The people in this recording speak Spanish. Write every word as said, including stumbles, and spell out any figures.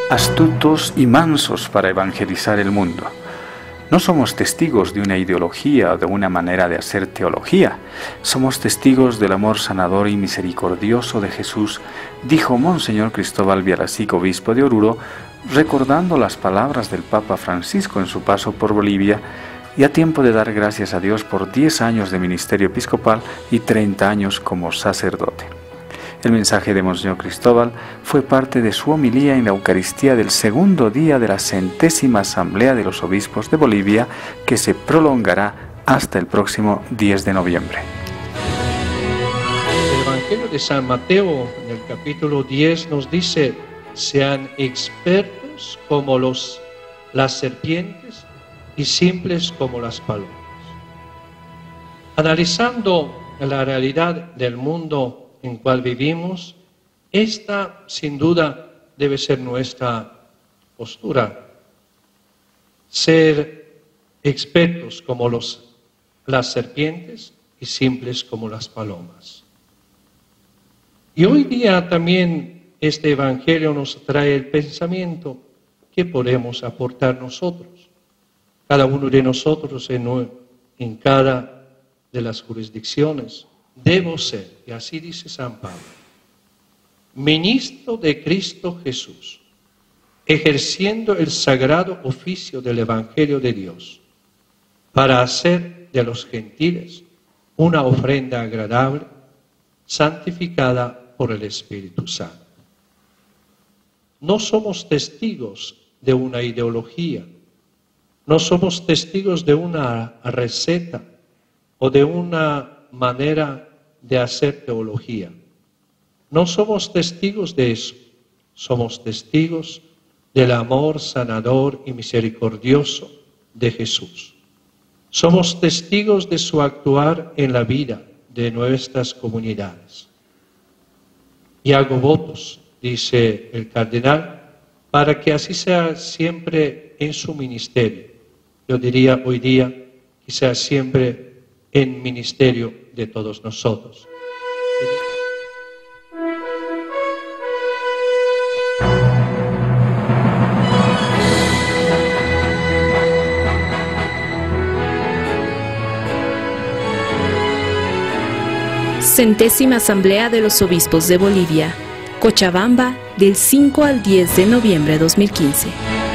astutos y mansos para evangelizar el mundo. No somos testigos de una ideología o de una manera de hacer teología. Somos testigos del amor sanador y misericordioso de Jesús, dijo Monseñor Cristóbal Bialacic, obispo de Oruro, recordando las palabras del Papa Francisco en su paso por Bolivia, y a tiempo de dar gracias a Dios por diez años de ministerio episcopal y treinta años como sacerdote. El mensaje de Monseñor Cristóbal fue parte de su homilía en la Eucaristía del segundo día de la centésima Asamblea de los Obispos de Bolivia, que se prolongará hasta el próximo diez de noviembre. El Evangelio de San Mateo, en el capítulo diez, nos dice: sean expertos como los, las serpientes y simples como las palomas. Analizando la realidad del mundo en cual vivimos, esta sin duda debe ser nuestra postura. Ser expertos como los, las serpientes y simples como las palomas. Y hoy día también este Evangelio nos trae el pensamiento: ¿qué podemos aportar nosotros? Cada uno de nosotros en, en cada de las jurisdicciones. Debo ser, y así dice San Pablo, ministro de Cristo Jesús, ejerciendo el sagrado oficio del Evangelio de Dios, para hacer de los gentiles una ofrenda agradable, santificada por el Espíritu Santo. No somos testigos de una ideología, no somos testigos de una receta o de una manera de hacer teología. No somos testigos de eso, somos testigos del amor sanador y misericordioso de Jesús. Somos testigos de su actuar en la vida de nuestras comunidades. Y hago votos, dice el cardenal, para que así sea siempre en su ministerio. Yo diría hoy día que sea siempre en ministerio de todos nosotros. Centésima Asamblea de los Obispos de Bolivia, Cochabamba, del cinco al diez de noviembre de dos mil quince.